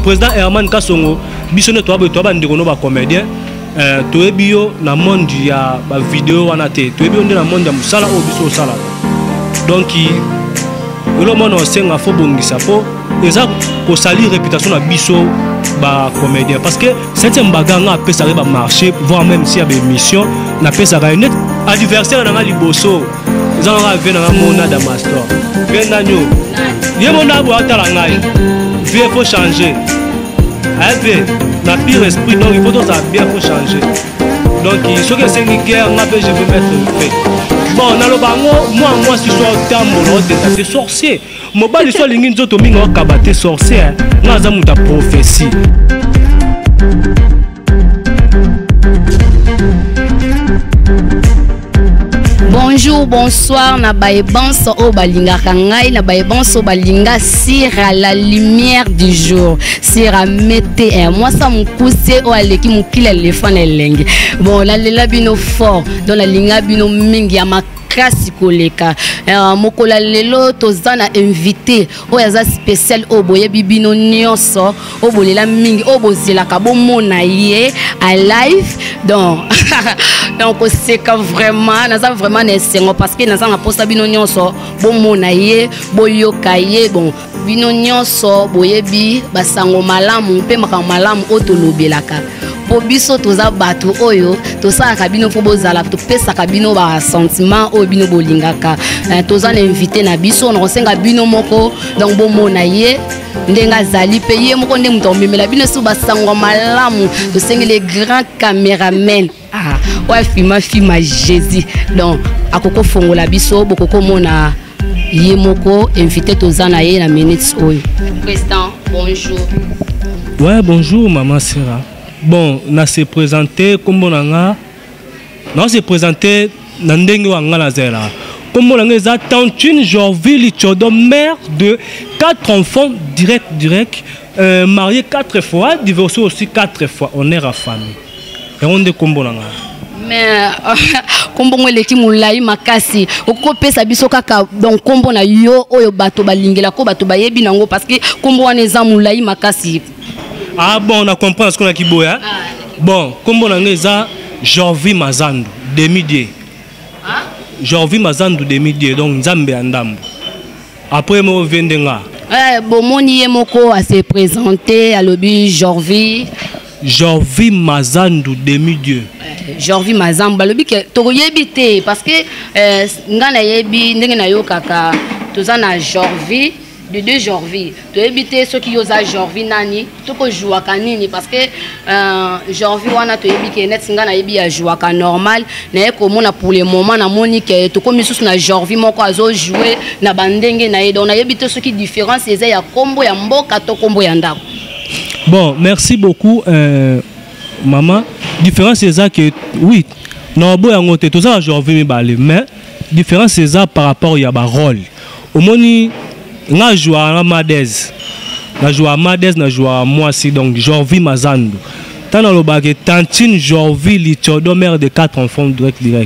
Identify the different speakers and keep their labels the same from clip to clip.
Speaker 1: président Herman Kasongo biso ne to ba ndeko ba comédien to ebio na monde ya ba vidéo wana te to ebio na monde ya musala o biso sala donc le monde on senga fo bongisa po eza ko salir réputation na biso ba comédien parce que cette mbaganga peut ça va marcher voire même si y a des missions na peut ça va net adversaire na liboso zanga vena na mona da master vena nyo yemona bo atala ngai il faut changer avec na pire esprit donc il faut donc ça bien faut changer donc ce que c'est une guerre je veux mettre fait bon na lo bango moi si so tambo de sorcier mobali so lingi nzoto mingo kabate sorcier na za muta prophétie.
Speaker 2: Bonjour, bonsoir, na baebanso o balinga kangai, na baebanso balinga sur la lumière du jour, sur la météo. Moi ça me cousse o aleki mukila l'éléphant elenge. Bon, la lela bino fort, dans la linga bino mingi ya kasi koleka mokola lelo tozana invité o yaza spécial o boye bibino nyonso o bolela mingi o bozela ka bomona ye à live donc c'est vraiment naza vraiment nesengo parce que naza na posta bino nyonso bomona ye boyoka ye bon bino nyonso boyebi basango malamu mpe makambo malamu o tolobelaka po biso toza bato oyo tosaka bino po bozala topesaka bino ba sentiment oyo bino bolingaka toza na invité na biso na kosenga bino moko donc bomona ye ndenga zali pe ye moko nde muto memela bino su basango malamu tosengi les grands caméramen ouais filma Jésus donc akoko fongola biso bokoko mona ye moko invité toza na ye na minutes oyo. Président bonjour.
Speaker 1: Ouais bonjour maman Sera. Bon, on s'est présenté comme on a, on s'est présenté dans ndenge wanga na zela. Comme on a za Tantine Jorville Chodo, mère de 4 enfants direct, marié 4 fois, divorcé aussi 4 fois. On est à famille. Et on est comme on a.
Speaker 2: Mais comme on est qui moulai makasi, au copé sabiso kaka donc comme on a yo oyo bato balingela ko bato bayebi nango parce que comme on est za moulai makasi.
Speaker 1: Ah bon, on a compris ce qu'on a qui boya. Bon, comme on a ça, Jorvi Mazandu, demi-dieu. Jorvi Mazandu, demi-dieu, donc Zambe Andambo. Après, moi, je viens
Speaker 2: bon, mon yemoko a se présenté à l'objet Jorvi.
Speaker 1: Jorvi Mazandu, demi-dieu.
Speaker 2: Jorvi Mazandu, l'objet que tu yebite parce que ngana yebi ndengena yo kaka tozana Jorvi. De 2 Jorvi, tu éviter ceux qui osent Jorvi nani, tu peux jouer à nini parce que Jorvi wana tu éviter net singa na yebi à jouer à normal, na comme on a pour le moment na monique tu comme sous na Jorvi mon quoi jouer na bandenge na donc na éviter ceux qui différence c'est ya combo ya mboka to combo ya ndako.
Speaker 1: Bon, merci beaucoup maman. Différence c'est ça que oui, non boy ngote tout ça Jorvi me balé mais différence c'est ça par rapport ya ba rôle. Au moni na joue à Madez, na joue à Madez, na joue à Moisi donc Jorvi Mazandu. Tant dans le baguette Tantine Jorvi Lichodo mère de 4 enfants direct.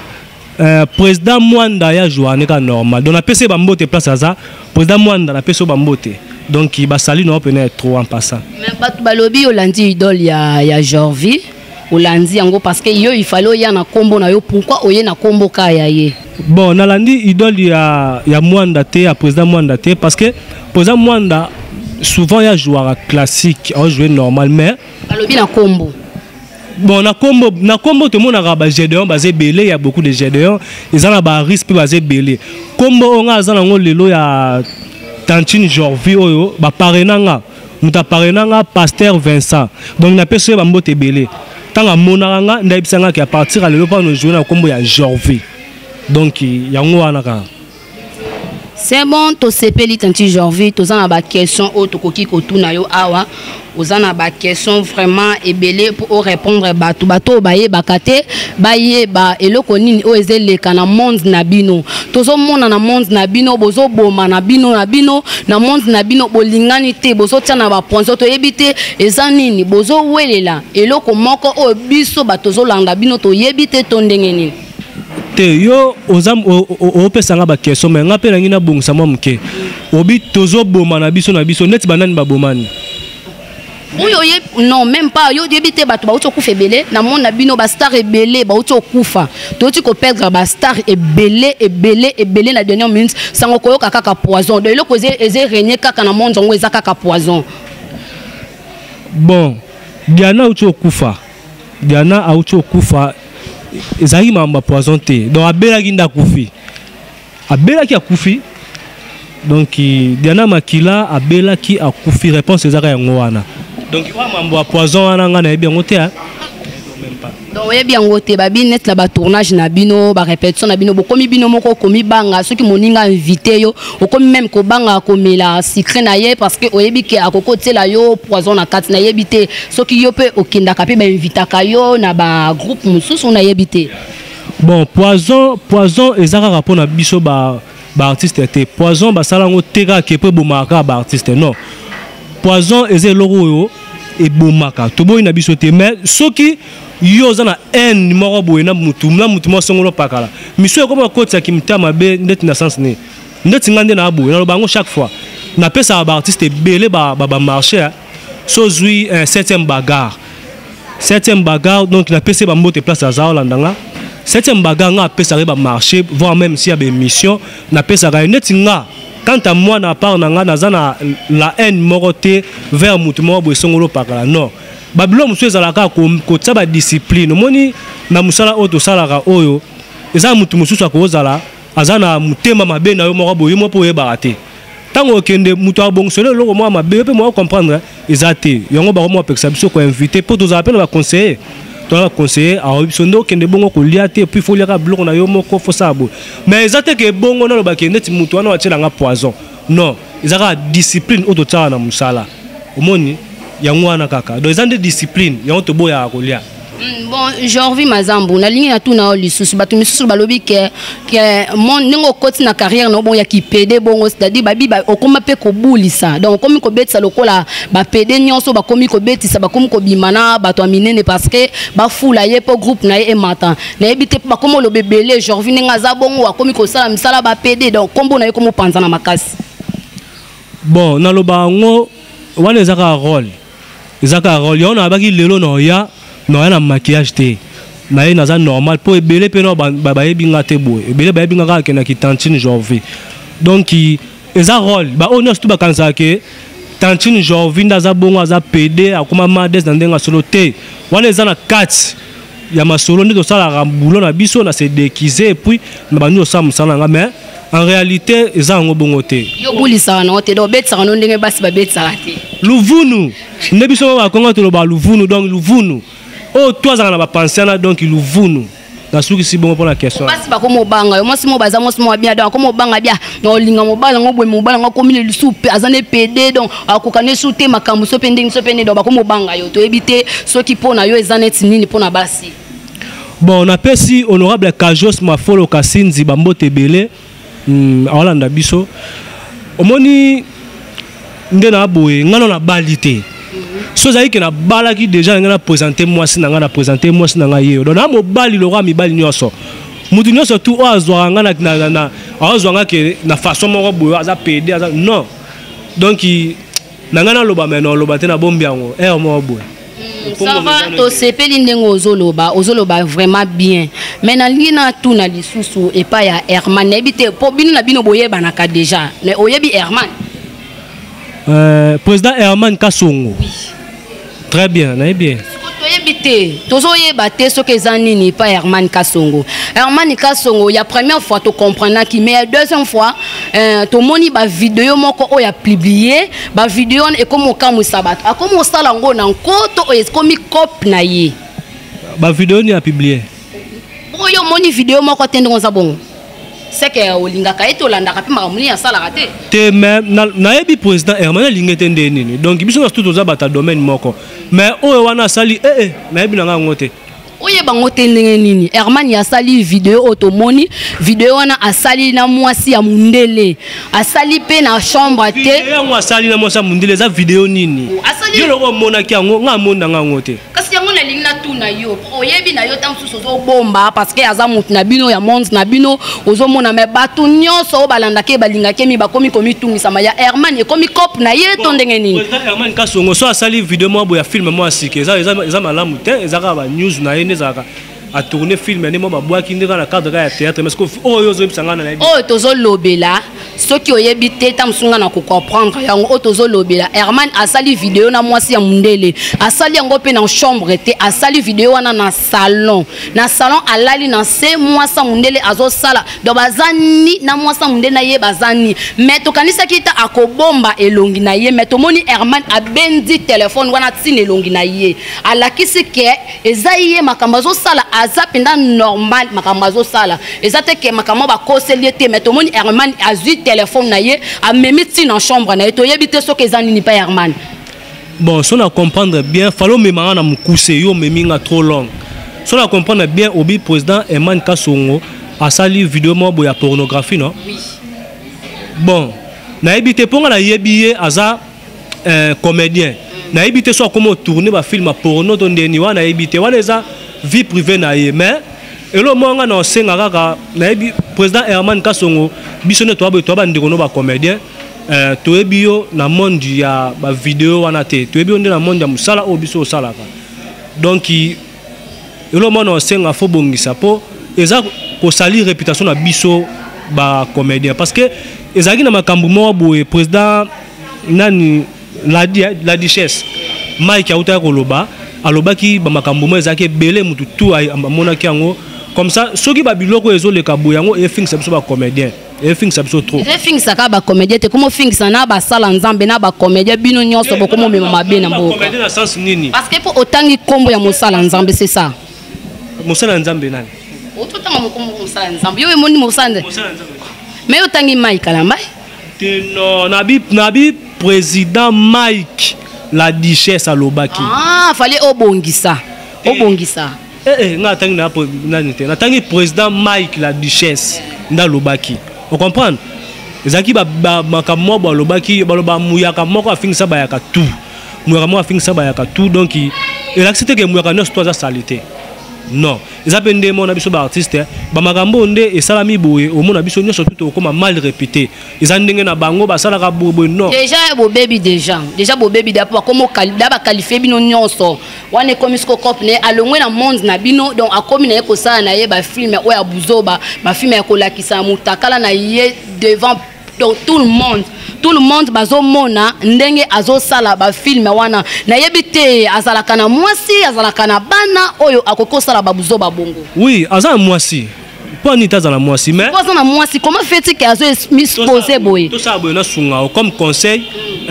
Speaker 1: Président Mwanda ya joue à neka normal. Donc na PC bambote place à ça. Président Mwanda na PC bambote. Donc il va saluer non peut trop en passant.
Speaker 2: Mais batu balobi olandi idole ya Jorvi. Olandi yango parce que yo il fallait ya na kombo na yo pourquoi oye na kombo ka ya ye.
Speaker 1: Bon, nalandi idole ya Mwanda te ya président Mwanda te parce que président Mwanda souvent ya joueur classique, on joue normal mais
Speaker 2: balobi na kombo.
Speaker 1: Bon na kombo tout le monde a ba Gédéon basé belé, il y a beaucoup de Gédéon, ils ont ba risque basé belé. Kombo on a za ngo lelo ya Tantine Jorvi oyo ba parenanga, muta parenanga pasteur Vincent. Donc na personne ba mbote belé. Tanga monanga ndaibisanga ki à partir à lelo pa no jouer na kombo ya Jorvi. Donc yango wana ka.
Speaker 2: C'est bon to sepeli Tantine Jorvi, to za na ba question o to koki ko tuna yo awa. Ozana ba question vraiment ebelé pour répondre bato baye bakate baye ba eloko nini o ezeleka na monde na bino tozo mona na monde na bino bozo boma na bino na monde na bino bolingani te bozo tia na ba ponzo to yebite eza nini bozo welela eloko moko o biso batozo landa bino to yebite to ndenge nini
Speaker 1: te yo ozam o pesanga ba question mais ngapela ngina bongisa mo mke obi tozo boma na biso net banani ba bomani
Speaker 2: Non, même pas. Yo débité bato ba uto kufa belé na monde na bino ba star belé ba uto kufa. To ti ko perdre ba star belé na dernière minute sango koyoka kaka poison. De lo koze eze régner kaka na monde ngo eza kaka poison.
Speaker 1: Bon, Diana uto kufa. Diana a uto kufa ezali mamba poison te. Donc abela ginda kufi. Abela ki akufi. Donc Diana Makila abela ki akufi réponse ezaka yango wana. Donc il va m'envoyer poison à l'angana et bien côté hein.
Speaker 2: Donc oui bien côté babi net là bas tournage na bino ba répétition na bino bokomi bino moko komi banga ceux qui moninga invité yo okomi même ko banga komela secret na ye parce que oyebi ke akoko tela yo poison na kat na yebité ceux qui yo pe okinda ka pe ba invita ka yo na ba groupe mususu na yebité.
Speaker 1: Bon poison ezaka rapport na biso ba artiste té poison ba salango teka ke pe bomaka ba artiste non. Poison eze logo et bomaka to boy na biso te mais soki yo za na en moko boy na mutu mo songolo pakala miso ko ma kotsa kimtama be net na sens ni net ngande na boy na bango chaque fois na pesa ba artiste belé ba marché so zui un septième bagarre donc na pesa ba mbote place à Zaolanda septième bagarre nga pesa ba marché voire même si y a des missions na pesa ga net nga. Quant à moi, na part na la haine moroté vers mutumo bo songolo pakala non. Babylon musu ezalaka ko tsaba discipline. Moni na musala oto salaka oyo. Eza mutu musu ko ozala azana mutema mabe na yo moko bo yo po yeba raté. Tango kende mutu abongosole loko mo mabe pe mo comprendre ezate. Yango ba mo peksa biso ko inviter pour tous appels ba conseiller. Toi conseiller a bisondo kende bongo ko liate puis faut lira bloko na yo moko fo sabo mais ezate ke bongo na lo ba kende ti mutu wana watela nga poison non ezaka discipline oto tsana na musala omoni yango wana kaka donc ezande discipline yango to boya kolia.
Speaker 2: Bon, Jorvi Mazambu, na ligne na tout na lisusu batu misusu balobi que mon nengo koti na carrière no bon ya ki PD bon c'est-à-dire babi ba okoma pe ko bulisa donc komi ko betisa lokola ba PD nyonso ba komi ko betisa ba komi ko bimana bato aminene parce que ba fula ye po groupe na ye matin na ebite ba komo lo bebele Jorvi nenga za bongo wa komi ko sala misala ba PD donc kombo na ye komo panza na makasi.
Speaker 1: Bon na lo ba ngo wana ezaka rôle yona abaki lelo no ya non un maquillage te na naza normal pour ebele pe no ba yebinga te boy ebele ba yebinga ka na ki tantine Jorvi donc eza rôle ba on tout ba kanza ke tantine Jorvi ndaza bongo aza PD akoma mades na ndenga solo te wana eza na 4 ya masolo ndi to sala rambulo na biso na se déguiser et puis na bandi osam sala nga mais en réalité eza ngo bongo te
Speaker 2: yo bulisa na te do betsa no ndenge basi ba betsa te
Speaker 1: luvunu nebiso ba kongo to ba luvunu donc luvunu. Oh, toi, ça n'a pas pensé, donc il ouvre nous. Dans ce qui est bon pour la question.
Speaker 2: Parce que comme banga, moi si moi baza moi si moi bien donc comme banga bien, donc linga mobile ngo boy mobile ngo comme le soupe azane PD donc akokane souté makambo so pending so pending donc comme banga yo to éviter ceux qui pona yo ezaneti nini pona basi.
Speaker 1: Bon, on appelle si honorable Kajos Mafolo Kasinzi Bambote Belé Holanda biso. Omoni ndena boy ngano na balité. So ça que na bala qui déjà ngana présenter moi si ngana présenter moi si ngana yé donc na mo bali le roi mi bali nyoso mutu nyoso tout o azwa ngana na azwa ngana ke na façon mo boyo aza PD aza non donc ngana loba meno loba te na bombi yango mo boyo
Speaker 2: ça va to sepeli ndengo ozoloba vraiment bien mais na lina tout na lisusu et pas ya Herman ebité po bino na bino boyeba na ka déjà mais oyebi Herman
Speaker 1: président Herman Kasongo. Oui. Très bien, bien.
Speaker 2: Ce que Zanini pas Herman Kasongo. Herman Kasongo, il y a première fois tu comprends qui mais deuxième fois to moni ba vidéo moko o ya publié, ba vidéo et comme kamu sabat. A comme sala ngo na nkoto o comme cop na ye.
Speaker 1: Ba vidéo ni a publié.
Speaker 2: Bo yo moni vidéo moko tendo za bon. C'est que olinga ka eto landa ka pima muni ya sala raté.
Speaker 1: Te même na yebi président Herman lingete ndeni. Donc biso na tout za bata domaine moko. Mais o wana sali na yebi nga ngote.
Speaker 2: Oye bango tendenge nini Herman ya sali vidéo automoni vidéo wana asali na mwasi ya mundele asali pe na chambre te
Speaker 1: vidéo ngo asali na mwasi ya mundele za vidéo nini yo loko mona ki ngo nga monda nga ngote
Speaker 2: kasi yango na linga tuna na yo oyebi na yo tant soso bomba parce que azamut na bino ya monde na bino ozomona me batu nyonso balanda ke balinga ke mi bakomi komi tungisa ma ya Herman e komi cop na ye to ndenge nini
Speaker 1: Herman Kasongo so asali video mo ya film mo asike eza malamu te ezaka ba news na ye nezaka a tourner film ne mo ba boaki ndeka na cadre ya théâtre mais que oyo zo bisanga na
Speaker 2: oh tozo lobela soki oyebi te tam sunga na ko comprendre yango tozo lobela Herman asali video na mwasi ya mundele asali yango pe na chambre te asali video wana na salon alali na se mwasa mundele azo sala do bazani na mwasa mundele na ye bazani mais to kanisa kita akobomba elongi na ye mais to moni Herman abendi téléphone wana tine elongi na ye alakisi ke ezaye makambazo sala azapenda normal makambazo sala ezate ke makamba ba koseli te mais to moni Herman azui téléphone na ye a memi tine en chambre na ye to yebite soki ezani ni pa Herman
Speaker 1: bon si on a comprendre bien fallo memanga na mukuse yo meminga trop long si on a comprendre bien obi président Herman Kasongo a sali vidéo mo boya pornographie non oui bon na yebite ponga na yebiye aza comédien na yebite so comment tourner ba film porno to ndeni wana yebite wana eza vie privée na ye mais elo monga na senga kaka na yebi président Herman Kasongo biso ne to ba ndeko no ba comédien toyebi yo na monde ya ba vidéo wana te toyebi yo nde na monde ya musala o biso osalaka donc elo monga na senga fo bongisa po eza ko sali réputation na biso ba comédien parce que ezaki na makambo mo boye président nani la duchesse Mike auta koloba alobaki ba makambo mo ezaki belé mutu tout amonaki yango comme ça soki ba biloko ezoleka boyango e finga biso ba comédien e finga biso trop
Speaker 2: e finga saka ba comédien te comme finga na ba sala nzambe na ba comédien bino nyonso bokomo mema mabe na mboka
Speaker 1: comédien na sens nini
Speaker 2: parce que pour otangi kombo ya mosala nzambe c'est ça
Speaker 1: mosala nzambe nani
Speaker 2: ototanga mokombo mosala nzambe yo emoni mosala nzambe mais otangi Mike Kalamba
Speaker 1: te non nabi président Mike la duchesse alobaki
Speaker 2: fallait obongisa
Speaker 1: nga tangi na nani te na tangi président Mike la duchesse nda lobaki on comprendre ezaki ba makambo bo lobaki baloba muyaka moko afingisa ba yaka tout muyaka moko afingisa ba yaka tout donc il accepte que muyaka no sto za salité non ezapende mona biso ba artiste ba makambo nde esalami boye omona biso nyonso tout okoma mal répété ezandenge na bango basalaka bobo non
Speaker 2: déjà bo baby d'apo comme ba qualifier bino nyonso wane komisko cop ne alongwe na monde na bino donc akomi na ko sala na ye ba film o ya buzoba ba film ya kolakisa mutakala na ye devant donc tout le monde bazomona ndenge azosala ba film wana na yebite azalaka na mwasi azalaka na bana oyo akokosala babuzoba bongo
Speaker 1: oui azala mwasi po ni tazala mwasi mais
Speaker 2: po na mwasi comment fait-il que azo misposer boy
Speaker 1: to ça boy na sunga comme conseil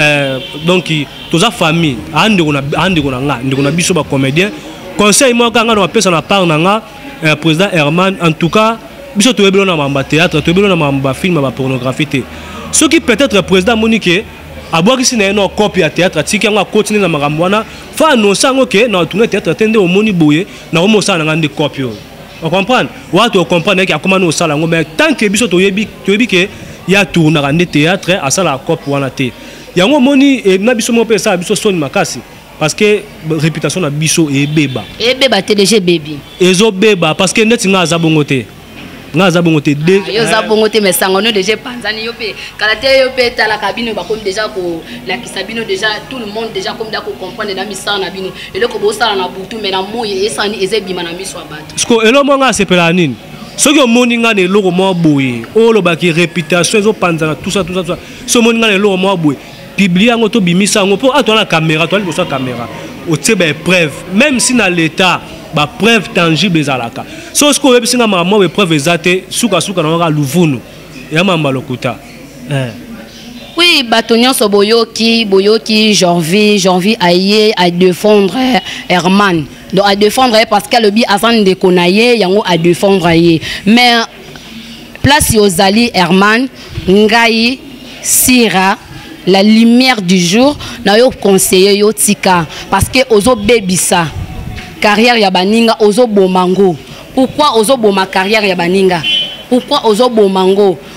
Speaker 1: donc toza famille ande na nga ndeko na biso ba comédien conseil mo kanga na pesa na part na nga président Herman en tout cas biso to ebelo na mamba théâtre to ebelo na mamba film ba pornographie te ce qui peut-être président Monique aboaki sina no copie ya théâtre tiki nga continuer na makambo wana fa annoncer ngo ke na tourner théâtre tende o moni boye na o mosala nga ndi copie on comprendre watu o comprendre que akoma no sala ngo mais tant que biso to yebi ke ya tourner nga ndi théâtre asala copie wana te yango moni e na biso mo pesa biso soni makasi parce que réputation na biso ebeba
Speaker 2: TDG baby
Speaker 1: ezo beba parce que neti nga azabongo te nga zabongo te de
Speaker 2: yo zabongo te mais sangono déjà panzani yo pe kalate yo pe tala kabino ba comme déjà ko la kisabino déjà tout le monde déjà comme da ko comprendre na misana na bino ele ko bo sala na butu mais na moye esani ezebima na miso abatu
Speaker 1: sko elo mo nga sepela nini soki omoni nga na eloko mo boye olobaki réputation ezo panzana tout ça so omoni nga na eloko mo boye publier yango to bimisa yango po atona caméra to ali bosa caméra o tseba preuve même si na l'état ba preuve tangible ezalaka so ce ko yebisinga mama we preuve ezate suka na waka luvunu ya mamba lokuta
Speaker 2: oui batonyon so boyoki janvier aye à défendre Herman donc à défendre parce que le bi azan de konaye yango à défendre ye mais place yozali Herman ngai sira la lumière du jour na yo conseiller yo tika parce que ozo bebisa carrière ya baninga ozo bomango pourquoi ozo boma carrière ya baninga pourquoi ozo bomango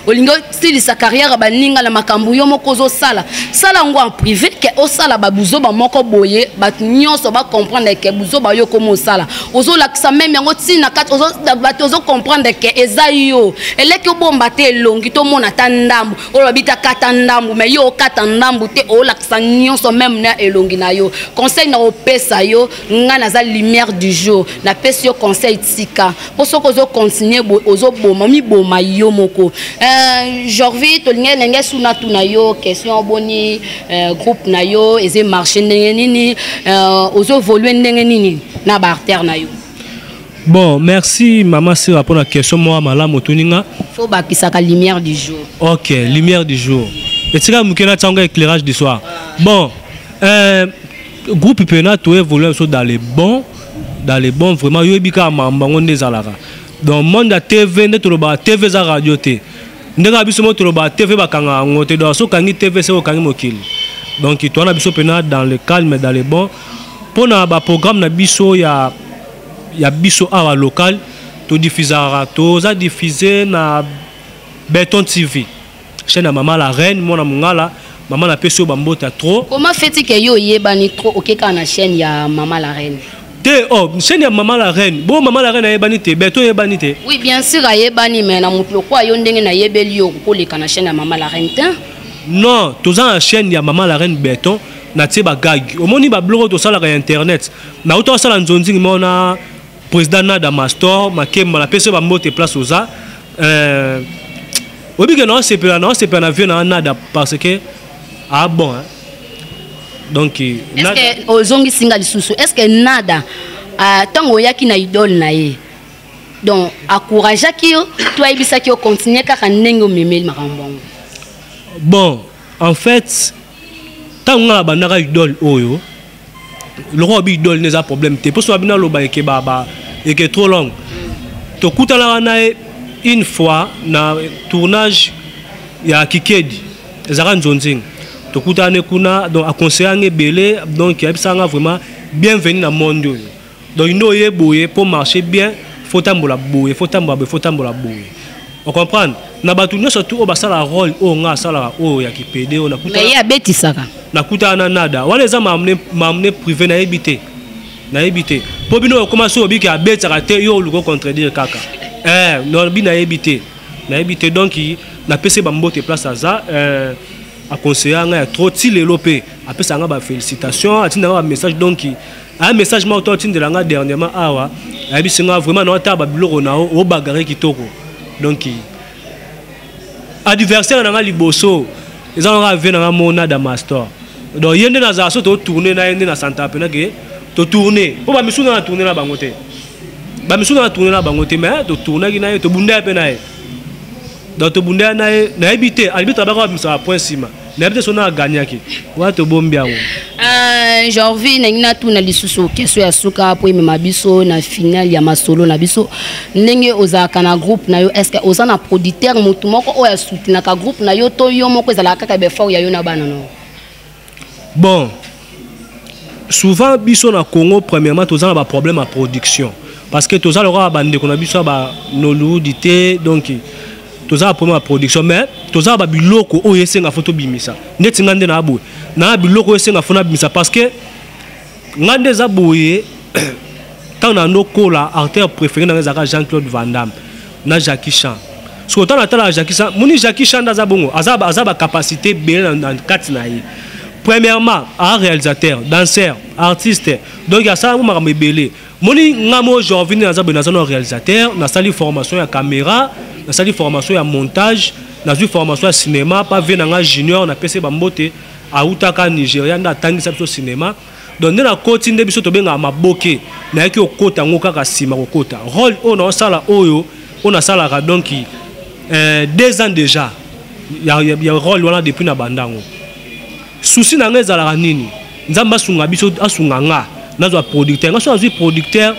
Speaker 2: olingo style sa carrière baninga la makambu yo moko zo sala ngo en privé ke o sala babuzo ba moko boye bat nyonso ba comprendre ke buzo ba yo komo sala ozo lakisa même yango tina kat ozo comprendre ke ezayo eleki obomba te elongi to mona tandambu o babita katandambu mais yo kata ndambu te o lakisa nyonso même na elongi na yo conseil na opesa yo nga na za lumière du jour na pesi yo conseil tika po soko zo continuer ozo boma mi boma yo moko Jorvi tolinga lenge suna tuna yo question boni groupe na yo eze marché ndenge nini ozo évoluer ndenge nini na ba artère na yo.
Speaker 1: Bon, merci maman Sira pour la question moi malamu tuninga.
Speaker 2: Faut bakisaka lumière du jour.
Speaker 1: OK, lumière du jour. Et tu as mukena tanga éclairage du soir. Bon, groupe Pena to évoluer dans les bons vraiment yo bika mamba ngonde zalara. Dans monde TV ne to ba TV za radio te. Ndanga biso mo to ba TV bakanga ngote do so kangi TV se o kangi mokili. Donc toi na biso Pena dans le calme dans les bons. Pour na ba programme na biso ya biso awa local to diffusera to za diffuser na Beton TV. Chaîne à Maman la Reine, mon amungala, Maman la peso bambota trop.
Speaker 2: Comment fait-il que yo yebani trop OK quand na chaîne ya Maman la Reine?
Speaker 1: Te chaîne ya Maman la Reine. Bon Maman la Reine yebani te, Beton yebani te.
Speaker 2: Oui, bien sûr yebani mais na mutu kwa yo ndenge na yebeli yo ko le kana chaîne ya Maman la Reine te.
Speaker 1: Non, to za chaîne ya Maman la Reine Beton na tie ba gag. Omoni ba blog to sala ka internet. Na uto sala nzonzi mona président na Damastor, makemba la peso bambote place oza. Oui, que non, c'est pas un nada parce que ah bon hein? Donc
Speaker 2: est-ce que ozongi singa susu est-ce que nada tango yaki na idole na ye donc encourage ki yo toi ibisa ki yo continuer kaka ndenge memeli makambo
Speaker 1: bon en fait tango na bandaka idole oyo le roi idole n'est pas problème te pour so bina loba eke baba eke trop long to kutala na une fois na tournage ya Kikedi ezaka nzonzing tokutane kuna donc a conseiller belé donc il ça vraiment bienvenue na monde yo donc ino yeboye pour marcher bien faut tambola boye faut tambola boye on comprend na batu no surtout o basala rôle o nga sala o ya kipede o na kutana
Speaker 2: mais ya betisaka
Speaker 1: na kutana nada wale za m'amener privé na ebité po bino commencer obiki a betaka te yo luko contredire kaka non bina ebité donc na PC bambote place aza a conseiller nga trop tile lopé après ça nga ba félicitations atinda ba message donc un message ma auto tinde nga dernièrement awa abi singa vraiment na ta ba biloko na o bagare kitoko donc adversaire na nga liboso ezanga vient na mona Damastor donc yende na za so to tourner na yende na Santa Pena ke to tourner po ba misunga na tourner na bangote ba misunga na tourner na bangote mais to tourner na to bunda pe na e donc to bunda na e na habiter arbitre ba ko misa point sima na habiter so na gagnaki wa to bombia wo
Speaker 2: Jorvi na tuna lisusu question ya suka po imema biso na finale ya masolo na biso ndenge ozaka na groupe na yo est-ce que oza na producteur mutu moko o ya soutenir ka groupe na yo to yo moko ezala kaka be fort ya yo na bana no
Speaker 1: bon souvent biso na Congo premièrement tozana ba problème à production parce que tozala roi bande ko na biso ba noludité donc tozala problème à production mais tozala ba biloko o yesenga photo bimisa ndeti ngande na abo na biloko yesenga fona bimisa parce que ngande za boye tant na nokola artère préféré na zaka Jean-Claude Van Damme na Jackie Chan so tant na Jackie Chan moni Jackie Chan da za bongo azaba capacité bien dans quatre na yi premièrement un réalisateur danseur artiste donc ya ça ma mebele moni ngamo aujourd'hui na za benazano réalisateur na sali formation ya caméra na sali formation ya montage na sali formation ya cinéma pas venanga junior na PC bambote a utaka Nigeria nda tangisa biso cinéma donc na koti nde biso to benga maboke na yaki okota ngoka ka sima kokota rôle on a sala oyo on a sala donc 2 ans déjà ya rôle wana depuis na bandango souci na nga ezalaka nini nzamba sunga biso asunga nga nazwa producteur nga so azwi producteur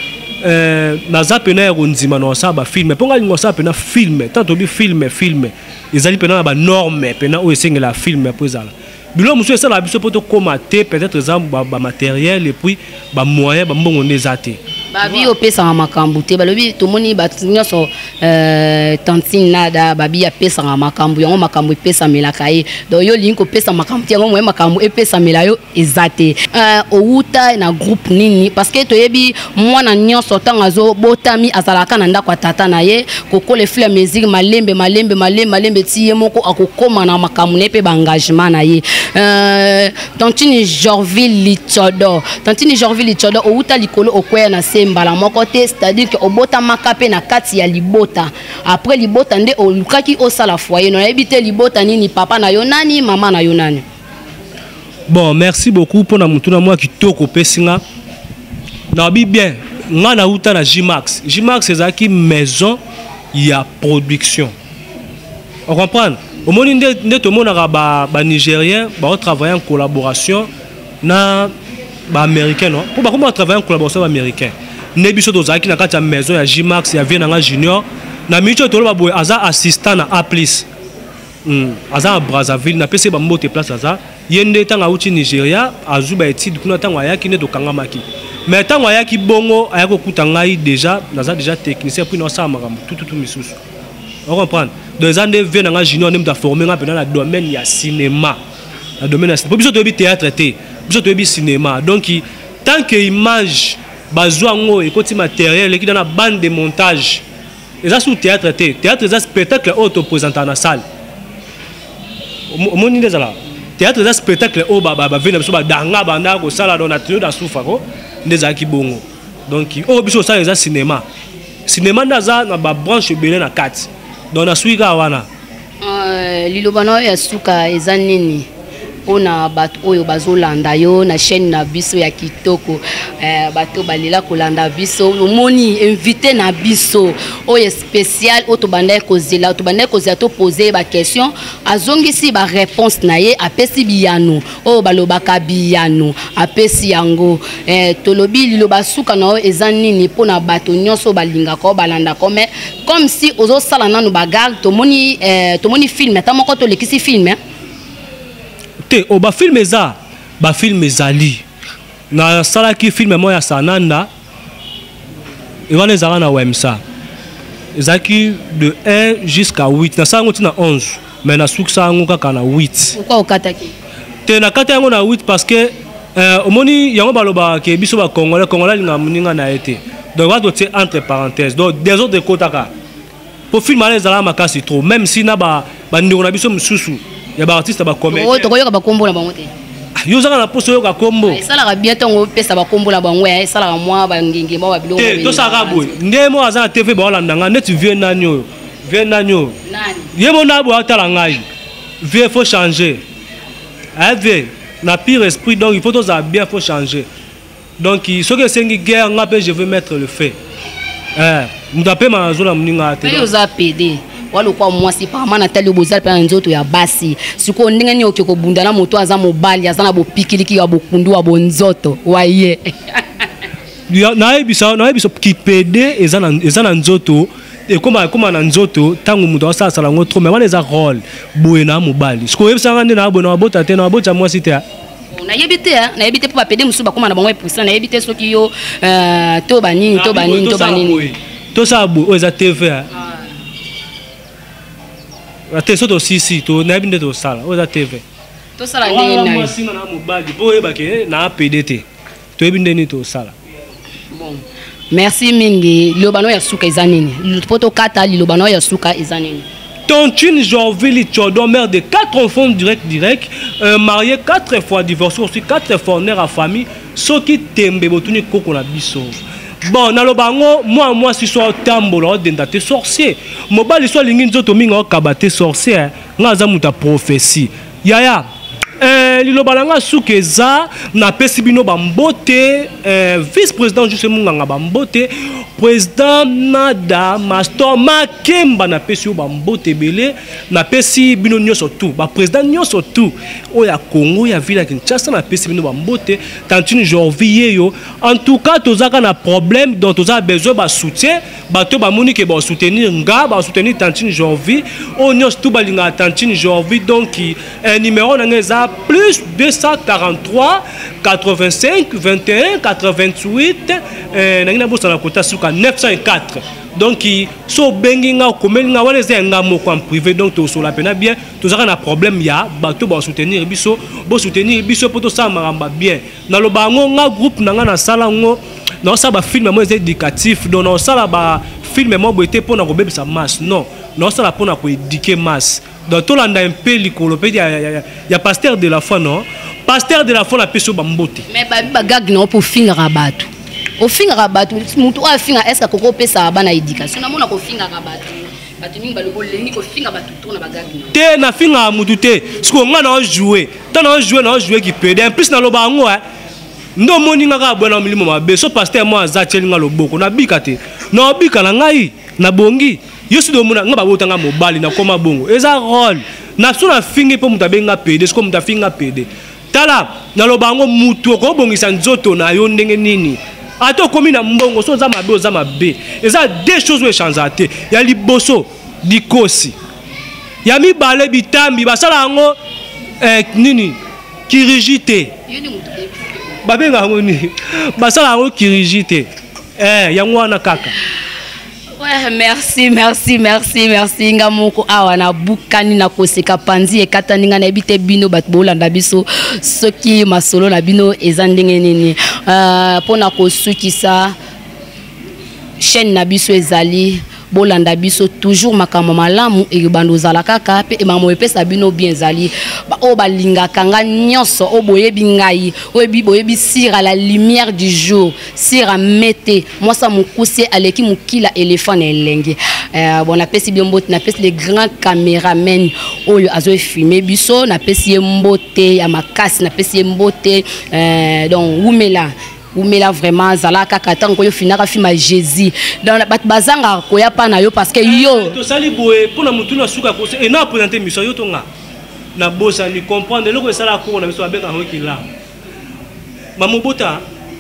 Speaker 1: naza pena ya konzima na osaba film mpo nga lingo osaba pena film tant tobi film ezali pena na banorme pena oyo esengela film po ezala bilo mosusu esala biso po tokóma te peut-être eza bamatériel et puis bamoyen bambongo nde eza te
Speaker 2: babi opesa makambu te balobi tomoni batinyo so tantine nada babi apesa makambu yango makambu epesa melaka ye donc yo linko pesa makambu yango mo makambu epesa melayo ezate outa na groupe nini parce que toyebi mwana nyonso tangazo botami azalaka na ndako tata na ye kokola fila musique malembe ti ye moko akokoma na makambu ne pe ba engagement na ye tantine Jorville Lichodo outa likolo okwea na mbala moko te c'est-à-dire que obota makape na kati ya libota après libota nde olukaki osala foyer no ebite libota nini papa na yo nani mama na yo nani.
Speaker 1: Bon, merci beaucoup pour na mutuna moi kitoko pesinga na bi bien nga na uta na J-Max c'est maison ya production on comprend au monde nde to mona ba nigérien ba travailler en collaboration na ba américain non pour ba comment travailler en collaboration ba américain nebiso tozaki na kati ya maison ya J-Max ya Vienanga Junior na micho tolo baboy aza assistant na Aplis aza à Brazzaville na pese ba mbote place aza yende tanga uti Nigeria azuba etide kuna tanga yaki ne to kangamaki mais tanga yaki bongo ayako kutangai déjà naza déjà technicien puis no sa makambo tout misusu on comprend deux ans de Vienanga Junior nem da former nga pendant la domaine ya cinéma la domaine ya cinéma biso to bi théâtre te biso to bi cinéma donc tant que image bazwango ekoti matériel qui dans la bande de montage et ça sous théâtre ça spectacle auto présenté na salle moni des là théâtre ça spectacle au baba vena biso ba danga banda ko sala dans nature da soufako ndeza ki bongo donc o biso ça les cinéma ndaza na ba branche belé na 4 donc na suika wana
Speaker 2: lilobano ya suka ezanini ona bato oyo bazolanda yo na chaîne na biso ya kitoko bato balela kolanda biso omoni invité na biso oyo spécial oto banda kozela to poser ba question azongisi ba réponse na ye apesi biyano oyo balobaka biyano apesi yango tolobi liloba suka na ezanini pona bato nyonso balinga ko balanda ko mais comme si ozo sala nanu bagarde tomoni film tamoko to lekisi film
Speaker 1: te o ba film ezali na sala ki film mo ya Sananda et on les a na Wemsa ezaki de 1 jusqu'à 8 na sango tina 11 mais na suksa ngo kaka na 8
Speaker 2: pourquoi okataki
Speaker 1: te na kata ngo na 8 parce que omoni yango baloba ke biso ba congolais linga muninga na été donc va doter entre parenthèses donc des autres kotaka pour film aller zala makasi trop même si na ba ndiko na biso mususu ya ba artiste ba comédien
Speaker 2: oh to koyoka ba kombo na bango te
Speaker 1: yo zaka na poso yo ka kombo
Speaker 2: esala ka bien tongo pesa ba kombo na bango ya esala ka mwa ba ngenge ba biloko
Speaker 1: te to saka boy ndemo aza na TV ba olanda nga net vieux nanyo nani yemo na bo atala ngai vieux faut changer ave na pire esprit donc il faut tous bien faut changer donc ce que sengi guerre nga pe je veux mettre le fait mudape mazona muninga te
Speaker 2: yo za PD walo kwa mwasi pa mana tali bozali pa nzoto ya basi siko ndenge ni okiko bunda na moto aza mobali aza na bo pikiliki ya bokundu wa bonzoto waye
Speaker 1: na ebisa ki PD eza na nzoto et comme na nzoto tangu muto asa sala ngo trop mais wana eza rôle boye na mobali siko ebisa ngande na bona abota te na abota mwasi te
Speaker 2: na yebite po PD musuba koma na bango epusa na yebite soki yo to banini
Speaker 1: to sa bo eza TV ate soto sisi to na binde to sala oza TV
Speaker 2: to sala ndenge na
Speaker 1: moi singa na mobali boye bake na PDT to binde ni to sala
Speaker 2: bon merci mingi lobano ya suka ezanini poto kata lobano ya suka ezanini
Speaker 1: Tantine Jorville Lichodo, mère de 4 enfants direct, marié 4 fois, divorcé aussi 4 fois, né à famille, ce qui tembe botuni koko na biso. Bon, na lobango, moi si so tambolo dendate sorcier. Mobali so lingi nzoto minga kabate sorcier, ngaza muta prophétie. Yaya lilobalanga sukeza na pesi bino bambote vice-président juste munganga bambote président nada master makemba na pesi bambote belé na pesi bino nyoso tout ba président nyoso tout oya Congo ya ville Kinshasa na pesi bino bambote Tantine Jorville yo en tout cas tozaka na problème dont toza besoin ba soutien bato bamoni ke ba soutenir nga ba soutenir Tantine Jorvi on nyos tout balinga Tantine Jorvi donc numéro na ngeza plus 243 85 21 88 na bosa na kota suka 904 donc so bengi nga komeli nga wala zenga moko en privé donc to so la pena bien to zaka na problème ya bato ba soutenir biso bo soutenir biso poto sa maramba bien na lo bango nga groupe na nga na sala ngo na sa ba film mo éducatif donc na sala ba film mo boité pona ko bebisa masse non na sala pona ko éduquer masse donc to landa un peu likolo pe ya pasteur de la foi non pasteur de la foi la peso ba mbote
Speaker 2: mais ba gag non pour finir bato au finir bato mutu a finir est-ce que koko pesa bana éducation na mona ko finir bato bato ninga lo bolengi ko finir bato to na ba gag non
Speaker 1: te na finir mutu te siko nga na jouer ta na jouer qui peut en plus na lo bango ndo moni nga ka bwana milimo mabe so pasteur mo azateli nga loboko na bika te na bika na ngai na bongi yosi do mona nga ba botanga mobali na koma bongo eza rôle na so na fingi po mutabe nga pede sko muta finga pede tala na lo bango mutu ko bongisa nzoto na yo ndenge nini ato komi na mbongo so za mabe eza deux choses we changer ya liboso dikosi ya mibale bitambi basala ngo nini kirigite babenga ngoni basala ngo kirigite yango wana kaka.
Speaker 2: Ouais, merci ngamoko awa na bukani na koseka panzi e katani nga na ebite bino bat bolanda biso soki masolo na bino ezandenge nini pona kosukisa chaîne na biso ezali bolanda biso toujours makambo malamu e bando zala kaka pe mamo epesa bino bien zali ba o balinga kanga nyonso o boyebi ngai oyebi boyebi sira la lumière du jour sira mete moi ça mukuse aleki mukila éléphant na elenge bon apesi bien mbote na pesi les grands caméramen oyo azo filmer biso na pesi mbote ya makasi na pesi mbote donc umela vraiment zala kaka tango yo finaka filma Jésus dans bat bazanga koya pa na yo parce que yo
Speaker 1: to sali boye pona mutu na suka ko et na présenter mission yo tonga na bosa ni comprendre loko sala ko na biso abeka hoki la mamobota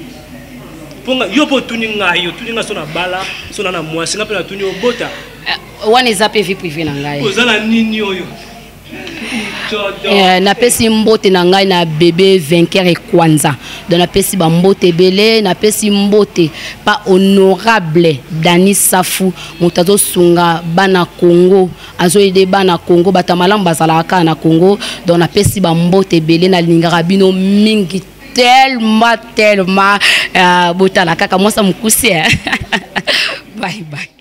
Speaker 1: ponga yo po tuninga yo tuninga sona bala sona na mwasi na pela tuni obota
Speaker 2: wana zape vie privée na ngai
Speaker 1: ko zala nini oyo
Speaker 2: na pesi mbote na ngai na bébé vainqueur et kwanza donc na pesi ba mbote belé na pesi mbote pas honorable Dani Safu mutazo sunga bana Congo azo ide bana Congo batamalam bazalaka na Congo donc na pesi ba mbote belé na lingara bino mingi tellement botala kaka moi ça me cousse bye